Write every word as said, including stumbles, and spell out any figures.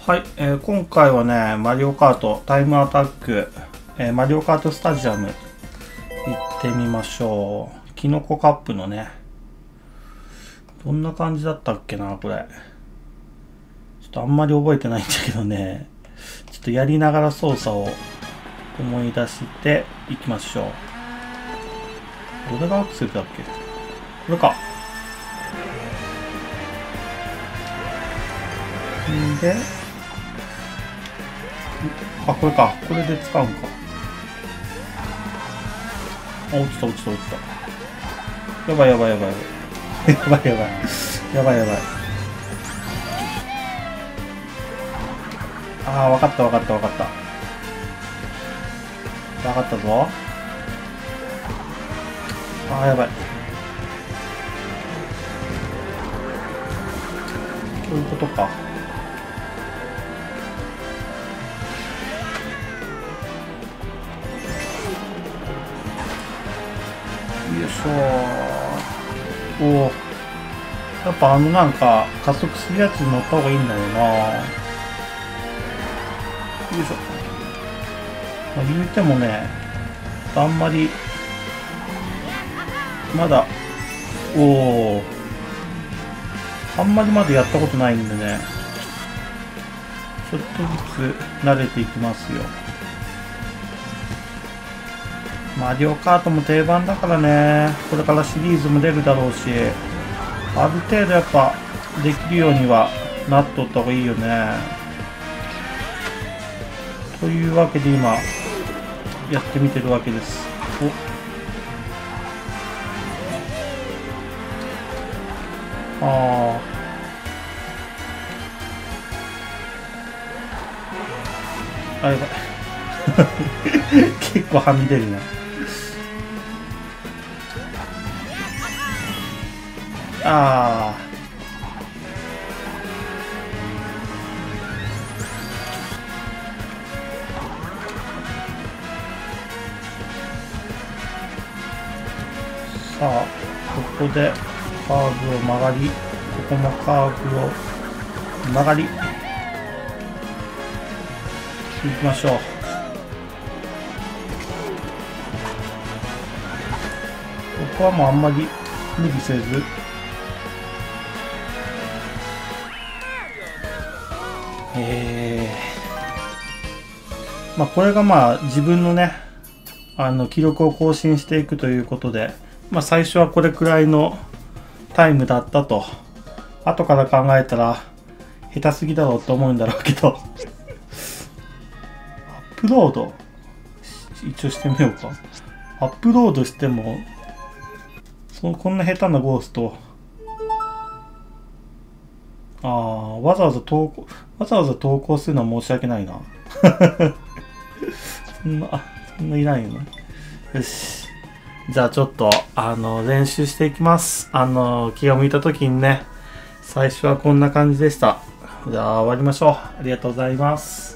はい、えー、今回はね、マリオカートタイムアタック、えー、マリオカートスタジアム行ってみましょう。キノコカップのね、どんな感じだったっけな、これ。ちょっとあんまり覚えてないんだけどね、ちょっとやりながら操作を思い出していきましょう。どれがアクセルだっけ？これか。んで、あ、これか。これで使うんか。あ、落ちた落ちた落ちた。やばいやばいやばい。やばいやばい。やばいやばい。ああ、わかったわかったわかった。わかったぞ。ああ、やばい。そういうことか。よいしょー。おお。やっぱあのなんか加速するやつに乗った方がいいんだよな。よいしょ。まあ、言うてもね、あんまりまだ、おお。あんまりまだやったことないんでね、ちょっとずつ慣れていきますよ。マリオカートも定番だからね、これからシリーズも出るだろうし、ある程度やっぱできるようにはなっとった方がいいよね。というわけで今やってみてるわけです。おあああ、やばい結構はみ出るな。ああ。さあ、ここでカーブを曲がり、ここもカーブを曲がり、行きましょう。ここはもうあんまり無理せず、えー、まあこれがまあ自分のね、あの記録を更新していくということで、まあ最初はこれくらいのタイムだったと、後から考えたら下手すぎだろうと思うんだろうけどアップロード一応してみようか。アップロードしてもそこんな下手なゴースト、ああ、わざわざ投稿わざわざ投稿するのは申し訳ないなそんなあそんないないよね。よし、じゃあちょっとあの練習していきます。あの気が向いた時にね。最初はこんな感じでした。じゃあ終わりましょう。ありがとうございます。